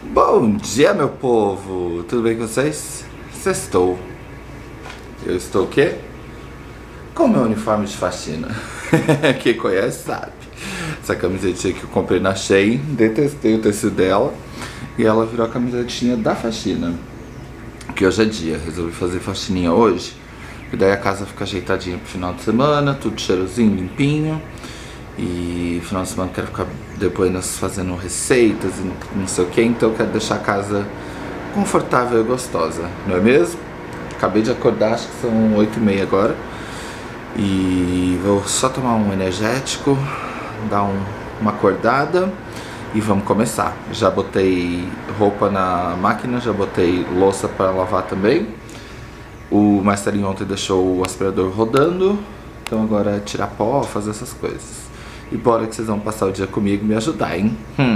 Bom dia, meu povo! Tudo bem com vocês? Sextou. Eu estou o quê? Com meu uniforme de faxina. Quem conhece sabe. Essa camisetinha que eu comprei na Shein, detestei o tecido dela. E ela virou a camisetinha da faxina. Que hoje é dia, resolvi fazer faxininha hoje. E daí a casa fica ajeitadinha pro final de semana, tudo cheirosinho, limpinho. E final de semana eu quero ficar depois fazendo receitas e não sei o que, então eu quero deixar a casa confortável e gostosa, não é mesmo? Acabei de acordar, acho que são 8h30 agora. E vou só tomar um energético, dar uma acordada e vamos começar. Já botei roupa na máquina, já botei louça para lavar também. O Marcelinho ontem deixou o aspirador rodando, então agora é tirar pó, fazer essas coisas. E bora que vocês vão passar o dia comigo e me ajudar, hein?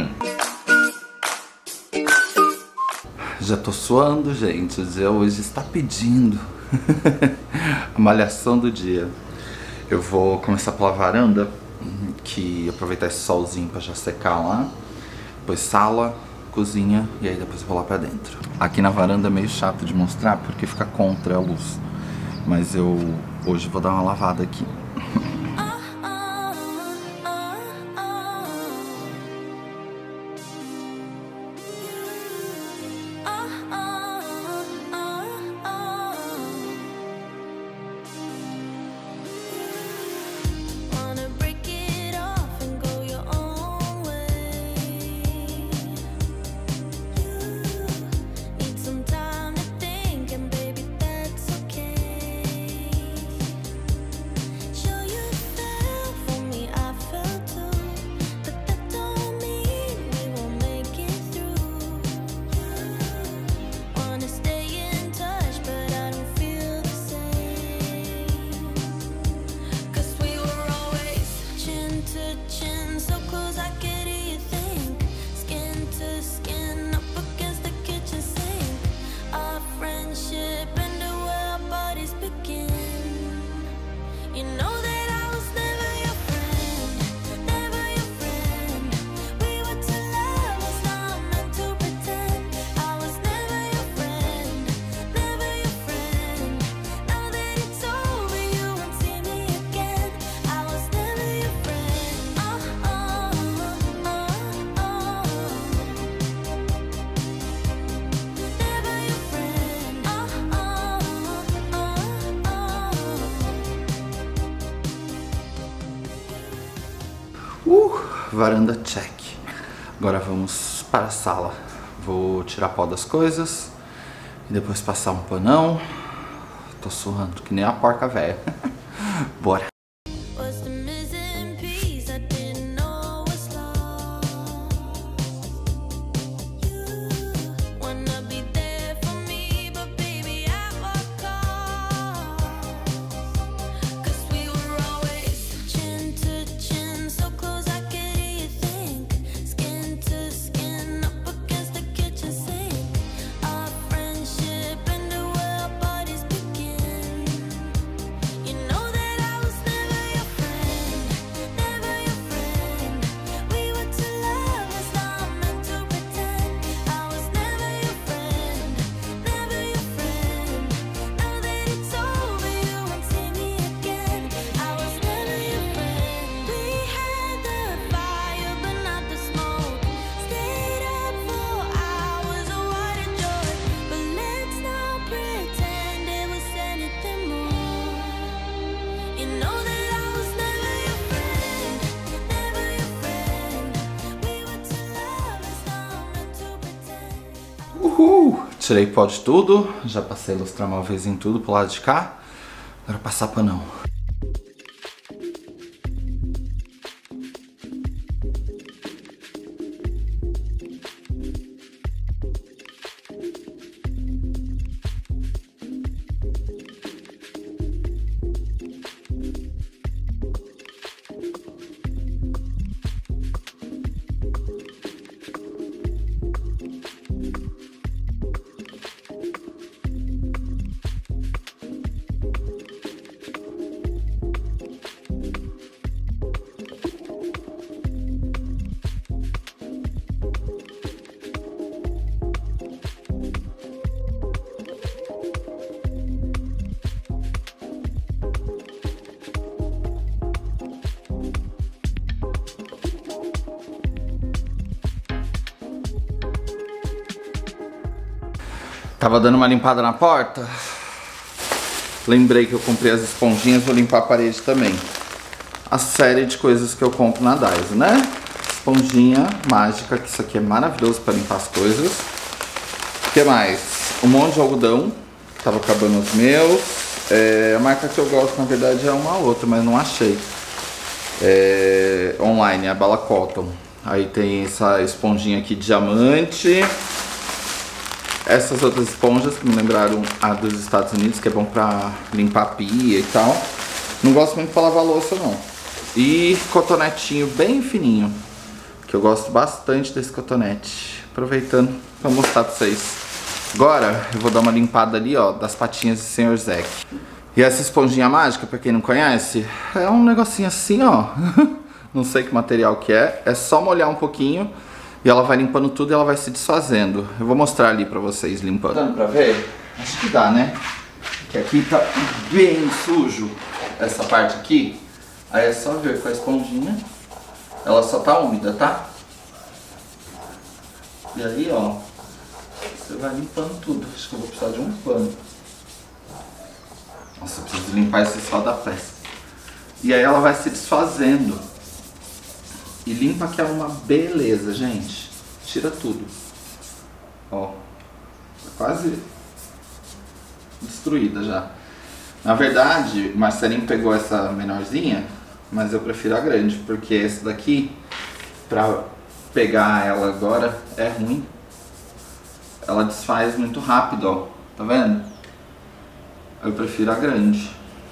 Já tô suando, gente. O dia hoje está pedindo a malhação do dia. Eu vou começar pela varanda, que aproveitar esse solzinho pra já secar lá. Depois sala, cozinha e aí depois eu vou lá pra dentro. Aqui na varanda é meio chato de mostrar porque fica contra a luz. Mas eu hoje vou dar uma lavada aqui. Varanda check. Agora vamos para a sala. Vou tirar pó das coisas e depois passar um panão. Tô suando que nem a porca velha. Bora. Tirei pó de tudo, já passei lustramóveis em tudo pro lado de cá. Agora passar panão. Tava dando uma limpada na porta. Lembrei que eu comprei as esponjinhas, vou limpar a parede também. A série de coisas que eu compro na Daiso, né? Esponjinha mágica, que isso aqui é maravilhoso para limpar as coisas. O que mais? Um monte de algodão, que tava acabando os meus. A marca que eu gosto, na verdade, é uma outra, mas não achei. Online, a Bala Cotton. Aí tem essa esponjinha aqui, diamante. Essas outras esponjas que me lembraram a dos Estados Unidos, que é bom pra limpar a pia e tal. Não gosto muito pra lavar louça, não. E cotonetinho bem fininho, que eu gosto bastante desse cotonete. Aproveitando pra mostrar pra vocês. Agora eu vou dar uma limpada ali, ó, das patinhas do Sr. Zack. E essa esponjinha mágica, pra quem não conhece, é um negocinho assim, ó. Não sei que material que é. É só molhar um pouquinho e ela vai limpando tudo e ela vai se desfazendo. Eu vou mostrar ali pra vocês limpando. Tá dando pra ver? Acho que dá, né? Que aqui tá bem sujo essa parte aqui. Aí é só ver com a esponjinha. Ela só tá úmida, tá? E aí, ó, você vai limpando tudo. Acho que eu vou precisar de um pano. Nossa, eu preciso limpar esse rodapés. E aí ela vai se desfazendo. E limpa que é uma beleza, gente. Tira tudo. Ó, tá quase destruída já. Na verdade, o Marcelinho pegou essa menorzinha, mas eu prefiro a grande, porque essa daqui, pra pegar ela agora, é ruim. Ela desfaz muito rápido, ó. Tá vendo? Eu prefiro a grande.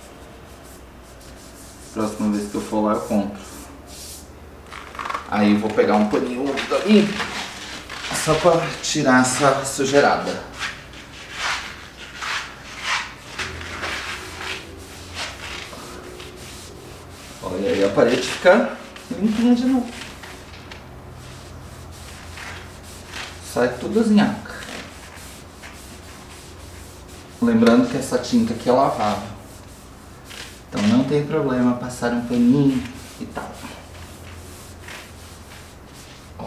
Próxima vez que eu for lá eu compro. Aí eu vou pegar um paninho úmido ali, só pra tirar essa sujeirada. Olha aí, a parede fica limpinha de novo. Sai tudo as nhaca. Lembrando que essa tinta aqui é lavável. Então não tem problema passar um paninho e tal. Ó.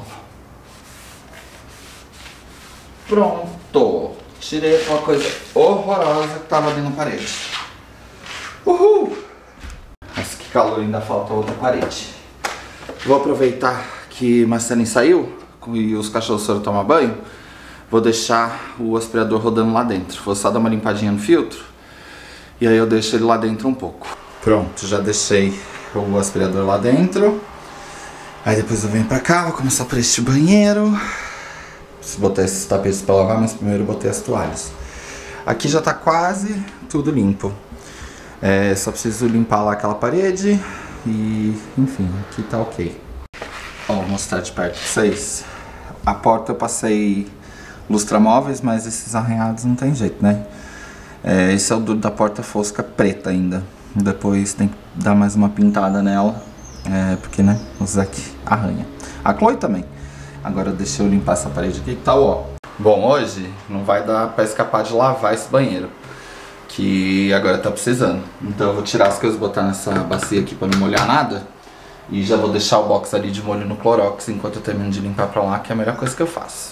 Pronto. Tirei aquela coisa horrorosa que tava ali na parede. Uhul! Mas que calor, ainda falta outra parede. Vou aproveitar que Marcelinho saiu e os cachorros foram tomar banho. Vou deixar o aspirador rodando lá dentro. Vou só dar uma limpadinha no filtro. E aí eu deixo ele lá dentro um pouco. Pronto, já deixei o aspirador lá dentro. Aí depois eu venho pra cá, vou começar por este banheiro. Preciso botar esses tapetes pra lavar, mas primeiro eu botei as toalhas. Aqui já tá quase tudo limpo. Só preciso limpar lá aquela parede. E enfim, aqui tá ok. Ó, vou mostrar de perto pra vocês. A porta eu passei lustramóveis, mas esses arranhados não tem jeito, né? Esse é o duro da porta fosca preta ainda. Depois tem que dar mais uma pintada nela. Porque, né, o Zack arranha. A Chloe também. Agora deixa eu limpar essa parede aqui que tá ó. Bom, hoje não vai dar pra escapar de lavar esse banheiro, que agora tá precisando. Então eu vou tirar as coisas, botar nessa bacia aqui pra não molhar nada. E já vou deixar o box ali de molho no Clorox enquanto eu termino de limpar pra lá, que é a melhor coisa que eu faço.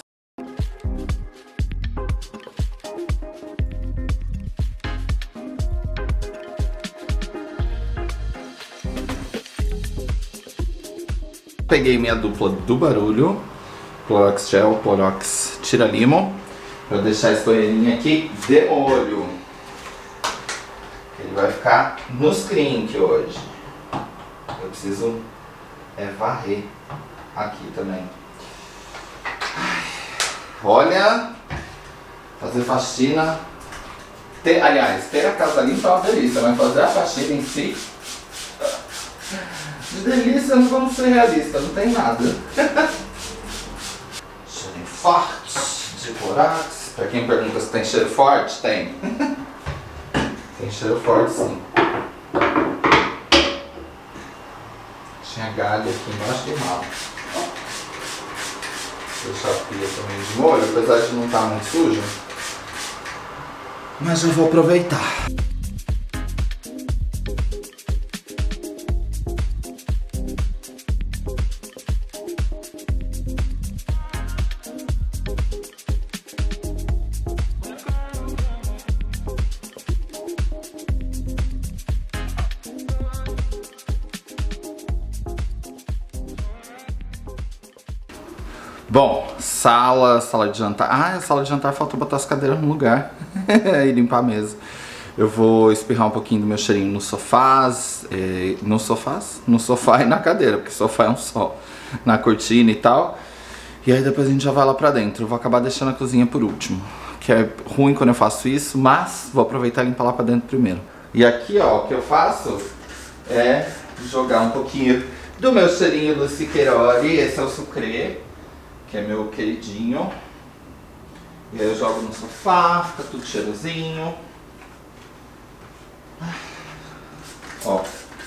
Peguei minha dupla do barulho, Clorox Gel, Clorox Tira Limo, pra deixar esse banheirinho aqui de molho. Ele vai ficar nos crink hoje. Eu preciso varrer aqui também. Olha, fazer faxina. Aliás, ter a casa limpa é uma delícia, mas fazer a faxina em si, de delícia não vamos ser realistas, não tem nada. Cheiro forte de Clorox. Pra quem pergunta se tem cheiro forte, tem. Tem cheiro forte sim. Tinha galho aqui embaixo do ralo. Deixar a pia também de molho, apesar de não estar muito suja. Mas eu vou aproveitar. Bom, sala de jantar. Ah, a sala de jantar falta botar as cadeiras no lugar e limpar a mesa. Eu vou espirrar um pouquinho do meu cheirinho nos sofás, no sofá e na cadeira, porque sofá é um só, na cortina e tal. E aí depois a gente já vai lá pra dentro. Eu vou acabar deixando a cozinha por último, que é ruim quando eu faço isso, mas vou aproveitar e limpar lá pra dentro primeiro. E aqui, ó, o que eu faço é jogar um pouquinho do meu cheirinho do Siqueiroli. Esse é o Sucré, que é meu queridinho. E aí eu jogo no sofá, fica tudo cheirosinho. Ó,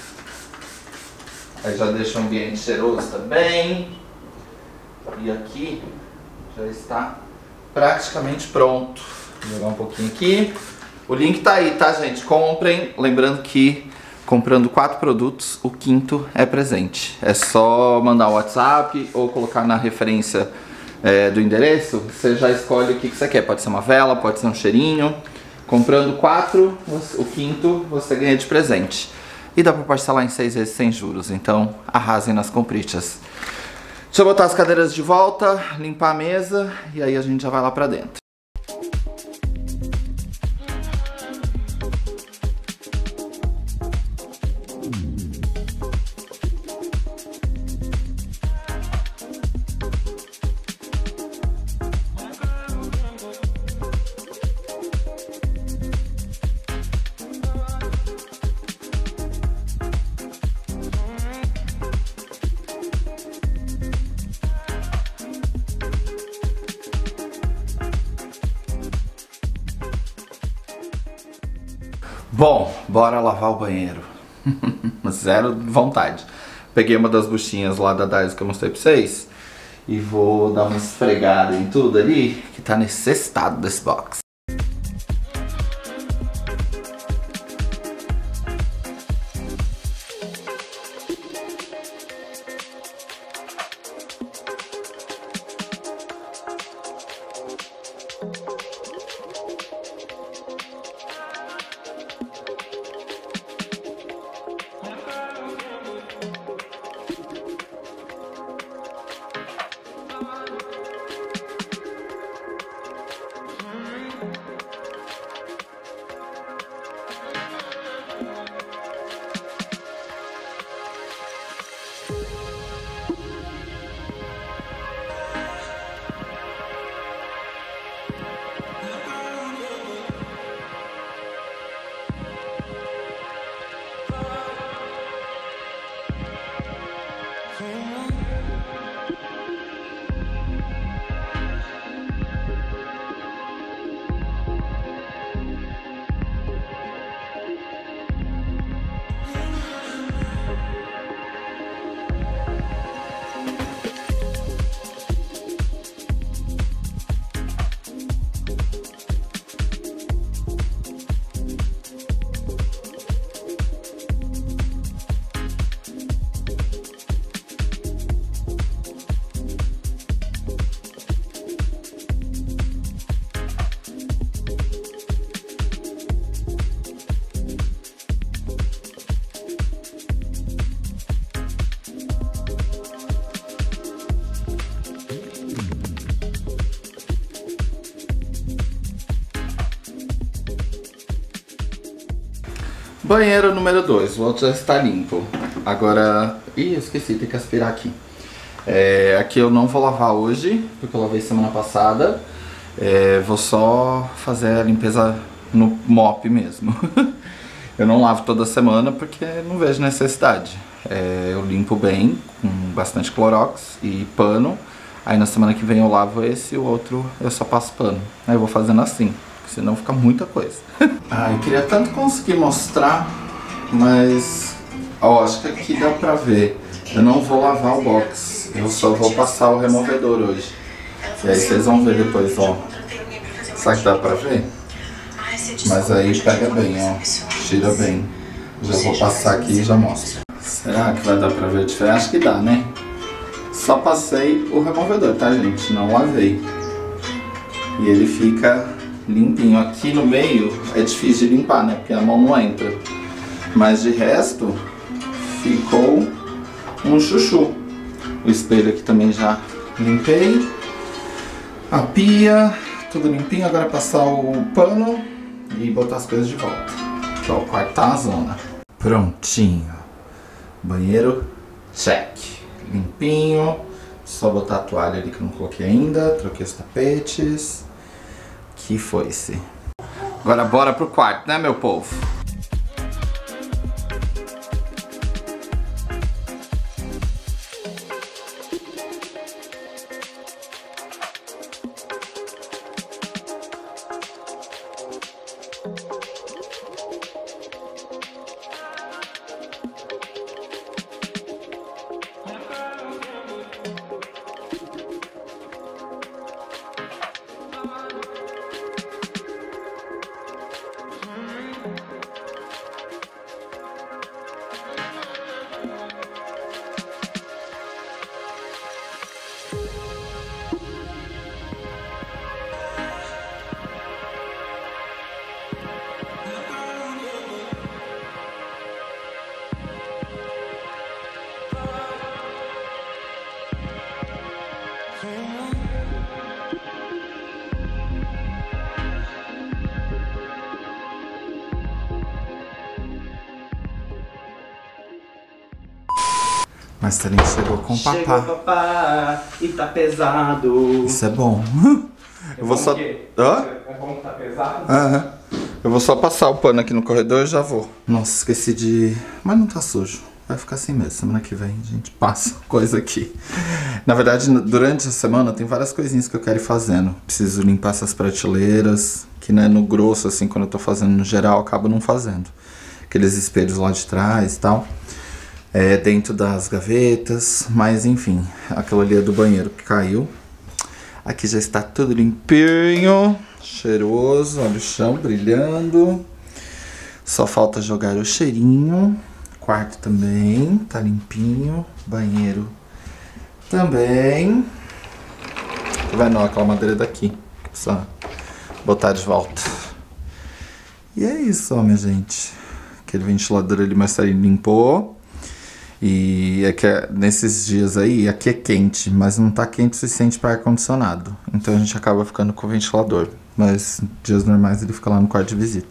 aí já deixa o ambiente cheiroso também. E aqui já está praticamente pronto. Vou jogar um pouquinho aqui. O link tá aí, tá, gente? Comprem. Lembrando que comprando 4 produtos, o 5º é presente. É só mandar o WhatsApp ou colocar na referência do endereço. Você já escolhe o que você quer. Pode ser uma vela, pode ser um cheirinho. Comprando 4, o 5º você ganha de presente. E dá pra parcelar em 6 vezes sem juros. Então arrasem nas comprichas. Deixa eu botar as cadeiras de volta, limpar a mesa e aí a gente já vai lá pra dentro. Bom, bora lavar o banheiro. Zero vontade. Peguei uma das buchinhas lá da Daiso que eu mostrei pra vocês e vou dar uma esfregada em tudo ali que tá nesse estado desse box. Banheiro número 2, o outro já está limpo. Agora... Ih, eu esqueci, tem que aspirar aqui. Aqui eu não vou lavar hoje, porque eu lavei semana passada. Vou só fazer a limpeza no mop mesmo. Eu não lavo toda semana porque não vejo necessidade. Eu limpo bem, com bastante Clorox e pano. Aí na semana que vem eu lavo esse e o outro eu só passo pano. Aí eu vou fazendo assim, senão fica muita coisa. Eu queria tanto conseguir mostrar, mas ó, acho que aqui dá pra ver. Eu não vou lavar o box, eu só vou passar o removedor hoje. E aí vocês vão ver depois, ó. Será que dá pra ver? Mas aí pega bem, ó. Tira bem. Já vou passar aqui e já mostro. Será que vai dar pra ver a diferença? Acho que dá, né? Só passei o removedor, tá, gente? Não lavei. E ele fica limpinho. Aqui no meio é difícil de limpar, né? Porque a mão não entra. Mas de resto, ficou um chuchu. O espelho aqui também já limpei. A pia, tudo limpinho. Agora é passar o pano e botar as coisas de volta. Ó, o quarto tá a zona. Prontinho. Banheiro, check. Limpinho. Só botar a toalha ali que eu não coloquei ainda. Troquei os tapetes. Que foi-se. Agora bora pro quarto, né, meu povo? Marcelinho chegou com o papá. Chegou o papá e tá pesado. Isso é bom. Eu vou só... Hã? É bom que tá pesado? Aham. Eu vou só passar o pano aqui no corredor e já vou. Nossa, esqueci de... Mas não tá sujo. Vai ficar assim mesmo. Semana que vem a gente passa coisa aqui. Na verdade, durante a semana tem várias coisinhas que eu quero ir fazendo. Preciso limpar essas prateleiras, que né, no grosso, assim, quando eu tô fazendo no geral, eu acabo não fazendo. Aqueles espelhos lá de trás e tal. Dentro das gavetas, mas enfim, aquilo ali é do banheiro que caiu. Aqui já está tudo limpinho, cheiroso, olha o chão brilhando. Só falta jogar o cheirinho. Quarto também, tá limpinho. Banheiro também. Vai não, aquela madeira daqui, que precisa botar de volta. E é isso, ó, minha gente. Aquele ventilador ali, Marcelinho limpou. E é que nesses dias aí, aqui é quente, mas não tá quente o suficiente para ar-condicionado. Então a gente acaba ficando com o ventilador. Mas dias normais ele fica lá no quarto de visita.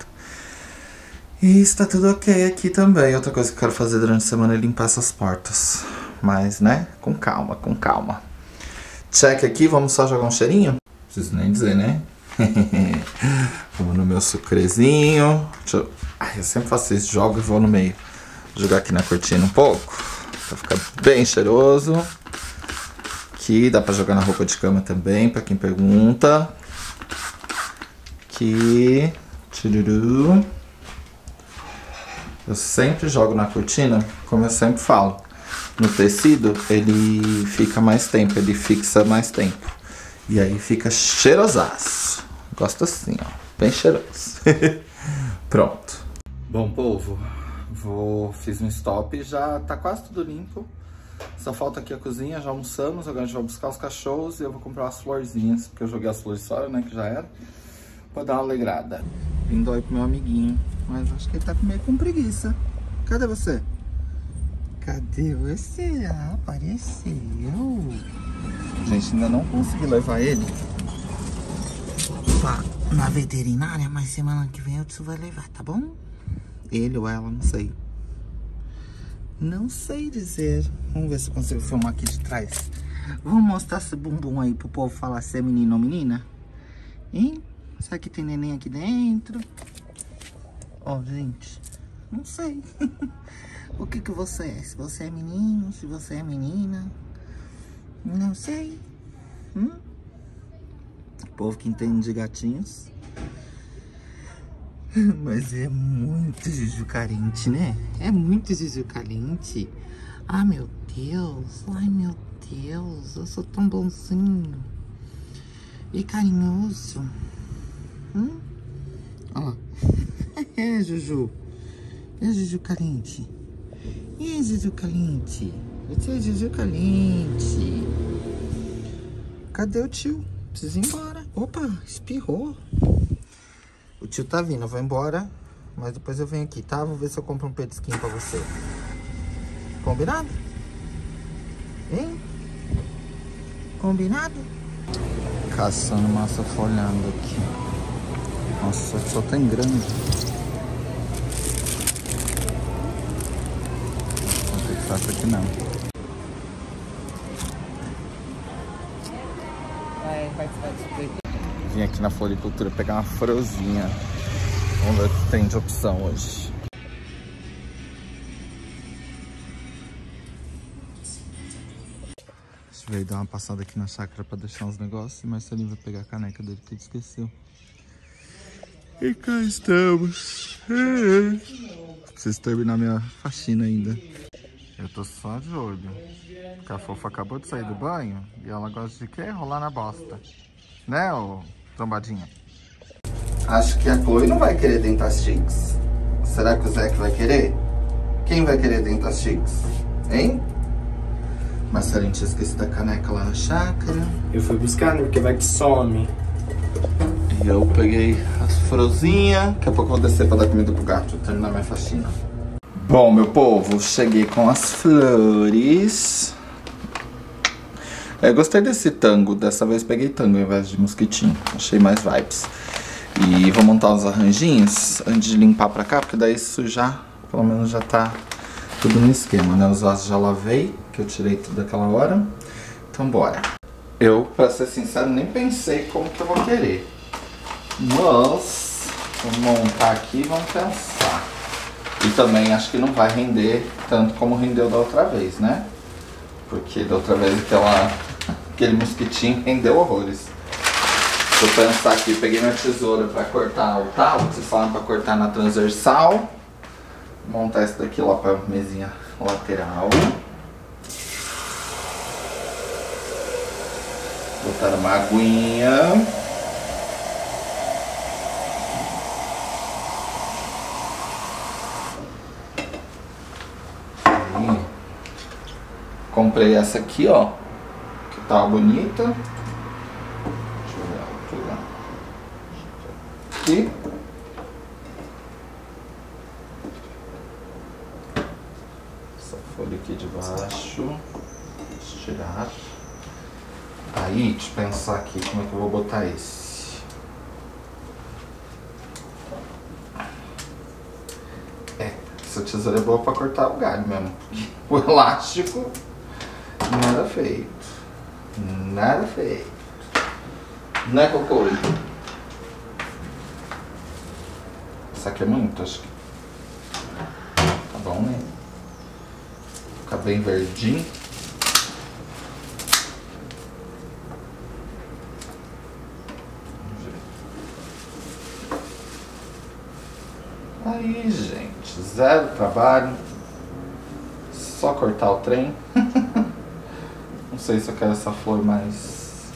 E está tudo ok aqui também. Outra coisa que eu quero fazer durante a semana é limpar essas portas. Mas, né, com calma, com calma. Check aqui, vamos só jogar um cheirinho? Não preciso nem dizer, né? Vamos no meu sucrezinho. Eu sempre faço isso, jogo e vou no meio. Jogar aqui na cortina um pouco, pra ficar bem cheiroso. Aqui dá pra jogar na roupa de cama também, pra quem pergunta. Aqui, tchururu. Eu sempre jogo na cortina, como eu sempre falo. No tecido, ele fica mais tempo, ele fixa mais tempo. E aí fica cheirosaço. Gosto assim, ó, bem cheiroso. Pronto. Bom, povo. Fiz um stop e já tá quase tudo limpo. Só falta aqui a cozinha, já almoçamos. Agora a gente vai buscar os cachorros e eu vou comprar umas florzinhas, porque eu joguei as flores fora, né, que já era, pra dar uma alegrada. Vindo aí pro meu amiguinho, mas acho que ele tá meio com preguiça. Cadê você? Cadê você? Ah, apareceu. Gente, ainda não consegui levar ele na veterinária, mas semana que vem o tio vai levar, tá bom? Ele ou ela, não sei. Não sei dizer. Vamos ver se eu consigo filmar aqui de trás. Vamos mostrar esse bumbum aí pro povo falar se é menino ou menina? Hein? Será que tem neném aqui dentro? Ó, gente. Não sei. O que você é? Se você é menino, se você é menina. Não sei. O povo que entende de gatinhos. Mas é muito juju carente, né? É muito juju carente. Ah, meu Deus. Ai, meu Deus. Eu sou tão bonzinho. E carinhoso. Ó. É, Juju. É, Juju carente. É, Juju carente. Você é Juju carente. Cadê o tio? Precisa ir embora. Opa, espirrou. O tio tá vindo, eu vou embora, mas depois eu venho aqui, tá? Vou ver se eu compro um petisquinho pra você. Combinado? Hein? Combinado? caçando massa folhando aqui. Nossa, só tem grande. Não tem que fazer aqui não. Vai participar disso aqui. Vim aqui na floricultura pegar uma frozinha. Vamos ver o que tem de opção hoje. Veio dar uma passada aqui na chácara pra deixar uns negócios. E Marcelinho vai pegar a caneca dele que ele esqueceu. E cá estamos. Preciso terminar minha faxina ainda. Eu tô só de olho. Porque a fofa acabou de sair do banho. E ela gosta de quê? Rolar na bosta. Né, ô trombadinha? Acho que a Chloe não vai querer Dentas Chics. Será que o Zeke vai querer? Quem vai querer Dentas Chics? Hein? Marcelinho tinha esquecido da caneca lá na chácara. Eu fui buscar, né? Porque vai que some. E eu peguei as frozinhas. Daqui a pouco eu vou descer pra dar comida pro gato, terminar minha faxina. Bom, meu povo, cheguei com as flores. Eu gostei desse tango. Dessa vez peguei tango ao invés de mosquitinho. Achei mais vibes. E vou montar os arranjinhos antes de limpar pra cá, porque daí isso já, pelo menos já tá tudo no esquema, né? Os vasos já lavei, que eu tirei tudo daquela hora. Então bora. Eu, pra ser sincero, nem pensei como que eu vou querer. Mas, vamos montar aqui e vamos pensar. E também acho que não vai render tanto como rendeu da outra vez, né? Porque da outra vez aquele mosquitinho rendeu horrores. Se eu pensar aqui, peguei minha tesoura pra cortar o tal, vocês falam pra cortar na transversal. Montar isso daqui lá pra mesinha lateral. Botar uma aguinha. Aí. Comprei essa aqui, ó. Que tá bonita. Deixa eu ver a altura. Aqui. Folha aqui de baixo, estirar. Aí, deixa eu pensar aqui como é que eu vou botar esse. Essa tesoura é boa pra cortar o galho mesmo. O elástico, nada feito. Nada feito. Né, Cocô? Essa aqui é muito, acho que. Tá bom, né? Fica bem verdinho. Aí, gente, zero trabalho. Só cortar o trem. Não sei se eu quero essa flor mais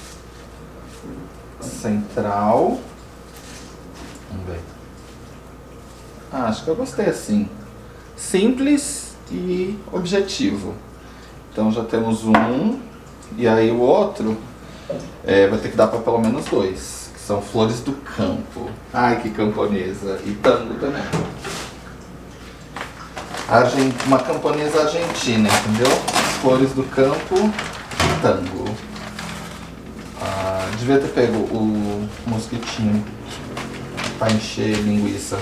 central. Vamos ver. Ah, acho que eu gostei assim. Simples e objetivo. Então já temos um. E aí o outro vai ter que dar para pelo menos dois. Que são flores do campo. Ai, que camponesa. E tango também. Uma camponesa argentina, entendeu? Flores do campo e tango. Devia ter pego o mosquitinho para encher linguiça.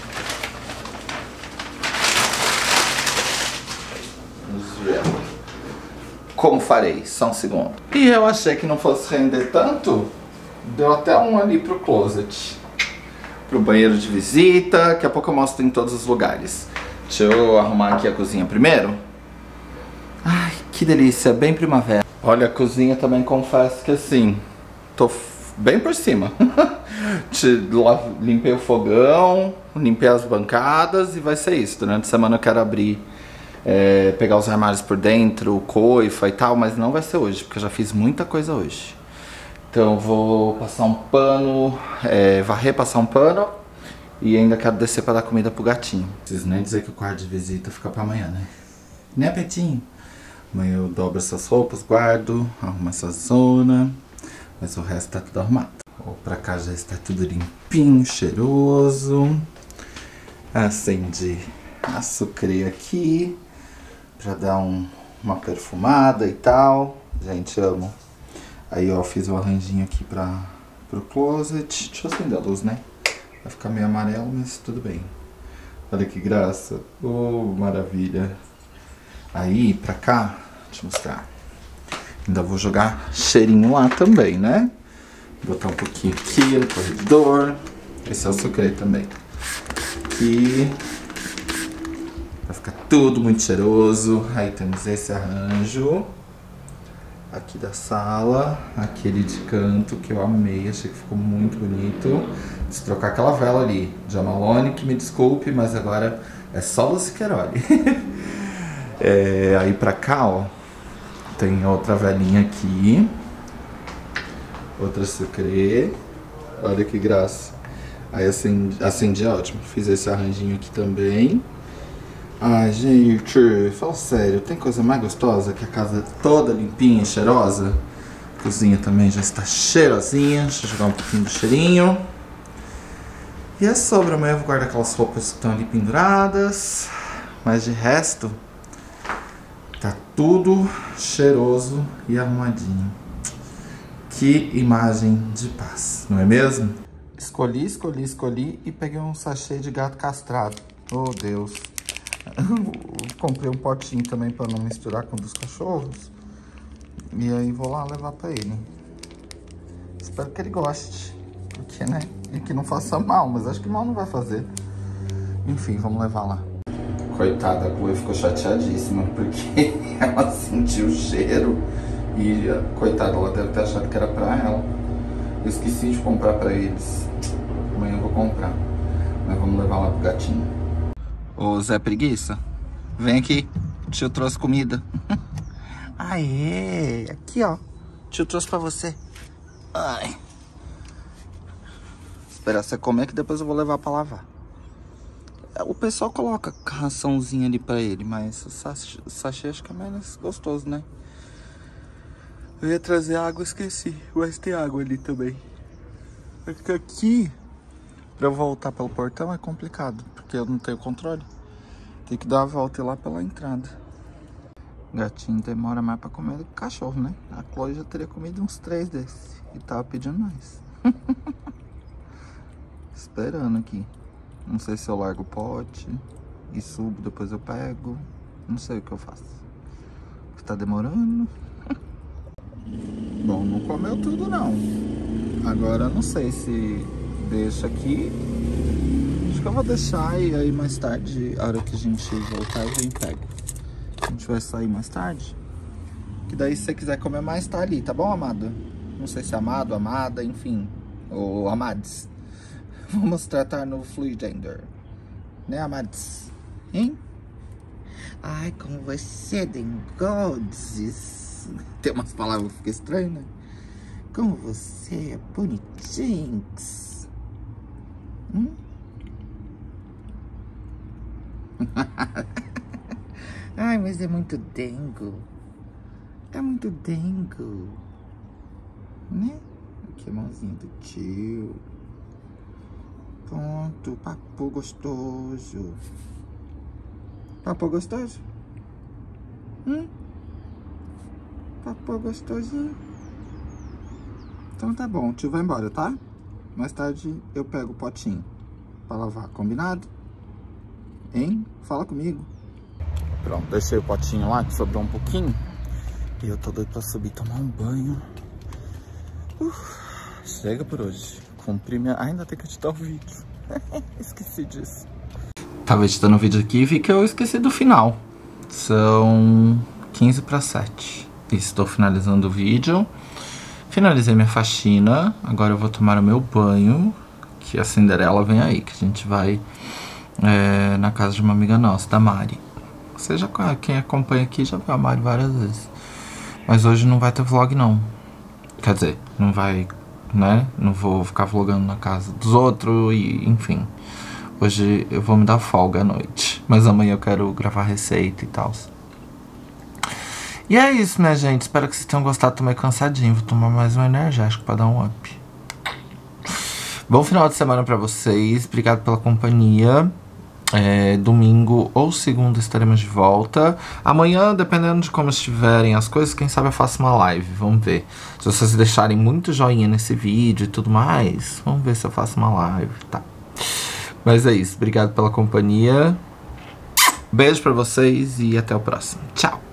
Como farei? Só um segundo. E eu achei que não fosse render tanto. Deu até um ali pro closet. Pro banheiro de visita. Daqui a pouco eu mostro em todos os lugares. Deixa eu arrumar aqui a cozinha primeiro. Ai, que delícia. Bem primavera. Olha, a cozinha também confesso que assim, tô bem por cima. Limpei o fogão, limpei as bancadas e vai ser isso. Durante a semana eu quero abrir, pegar os armários por dentro, coifa e tal, mas não vai ser hoje, porque eu já fiz muita coisa hoje. Então eu vou passar um pano, varrer, passar um pano e ainda quero descer para dar comida pro gatinho. Não preciso nem dizer que o quarto de visita fica para amanhã, né? Né, Petinho? Amanhã eu dobro essas roupas, guardo, arrumo essa zona, mas o resto tá tudo arrumado. Vou pra cá, já está tudo limpinho, cheiroso. Acendi açucre aqui pra dar uma perfumada e tal. Gente, amo. Aí, ó, fiz o arranjinho aqui pro closet. Deixa eu acender a luz, né? Vai ficar meio amarelo, mas tudo bem. Olha que graça. Oh, maravilha. Aí, pra cá, deixa eu mostrar. Ainda vou jogar cheirinho lá também, né? Vou botar um pouquinho aqui no corredor. Esse é o segredo também. Aqui. Vai ficar tudo muito cheiroso. Aí temos esse arranjo. Aqui da sala. Aquele de canto que eu amei. Achei que ficou muito bonito. Se trocar aquela vela ali. Jamalone, que me desculpe, mas agora é só Lucy Queroli. Aí pra cá, ó. Tem outra velinha aqui. Outra sucrê. Olha que graça. Aí acendi, ótimo. Fiz esse arranjinho aqui também. Ai, gente, fala sério. Tem coisa mais gostosa que a casa toda limpinha e cheirosa? A cozinha também já está cheirosinha. Deixa eu jogar um pouquinho do cheirinho. E é sobre. Amanhã eu vou guardar aquelas roupas que estão ali penduradas. Mas de resto, tá tudo cheiroso e arrumadinho. Que imagem de paz, não é mesmo? Escolhi e peguei um sachê de gato castrado. Oh, Deus. Comprei um potinho também pra não misturar com o dos cachorros. E aí vou lá levar pra ele. Espero que ele goste. Porque, né? E que não faça mal, mas acho que mal não vai fazer. Enfim, vamos levar lá. Coitada, a Chloe ficou chateadíssima porque ela sentiu o cheiro e, coitada, ela deve ter achado que era pra ela. Eu esqueci de comprar pra eles. Amanhã eu vou comprar. Mas vamos levar lá pro gatinho. Ô Zé Preguiça, vem aqui. O tio trouxe comida. Aê, aqui ó. O tio trouxe pra você. Ai. Esperar você comer que depois eu vou levar pra lavar. O pessoal coloca raçãozinha ali pra ele, mas o sachê acho que é mais gostoso, né? Eu ia trazer água, esqueci. Mas tem água ali também. Porque aqui, pra eu voltar pelo portão é complicado, porque eu não tenho controle. Tem que dar a volta e ir lá pela entrada. Gatinho demora mais pra comer do que cachorro, né? A Chloe já teria comido uns 3 desses e tava pedindo mais. Esperando aqui. Não sei se eu largo o pote e subo, depois eu pego. Não sei o que eu faço. Tá demorando. Bom, não comeu tudo não. Agora não sei se deixa aqui. Acho que eu vou deixar e aí mais tarde, a hora que a gente voltar, eu venho e pego. A gente vai sair mais tarde. Que daí se você quiser comer mais, tá ali, tá bom, amado? Não sei se é amado, amada, enfim. Ou amades. Vamos tratar no fluid gender. Né, amades? Hein? Ai, como você tem gods. Tem umas palavras que ficam estranhas, né? Como você é bonitinhos. Ai, mas é muito dengo. É muito dengo. Né? Aqui a mãozinha do tio. Pronto, papo gostoso. Papo gostoso? Papo gostosinho. Então tá bom, o tio vai embora, tá? Mais tarde eu pego o potinho pra lavar, combinado? Hein? Fala comigo. Pronto, deixei o potinho lá, que sobrou um pouquinho. E eu tô doido pra subir e tomar um banho. Chega por hoje. Cumpri minha... ainda tem que editar o vídeo. Esqueci disso. Tava editando o vídeo aqui e vi que eu esqueci do final. São 15 para 7. Estou finalizando o vídeo. Finalizei minha faxina. Agora eu vou tomar o meu banho. Que a Cinderela vem aí. Que a gente vai na casa de uma amiga nossa, da Mari. Seja quem acompanha aqui já viu a Mari várias vezes. Mas hoje não vai ter vlog não. Quer dizer, não vai, né? Não vou ficar vlogando na casa dos outros e enfim. Hoje eu vou me dar folga à noite. Mas amanhã eu quero gravar receita e tal. E é isso, minha gente. Espero que vocês tenham gostado. Tô meio cansadinho. Vou tomar mais um energético pra dar um up. Bom final de semana pra vocês. Obrigado pela companhia. Domingo ou segunda estaremos de volta. Amanhã, dependendo de como estiverem as coisas, quem sabe eu faço uma live, vamos ver. Se vocês deixarem muito joinha nesse vídeo e tudo mais, vamos ver se eu faço uma live, tá? Mas é isso, obrigado pela companhia. Beijo pra vocês e até o próximo. Tchau!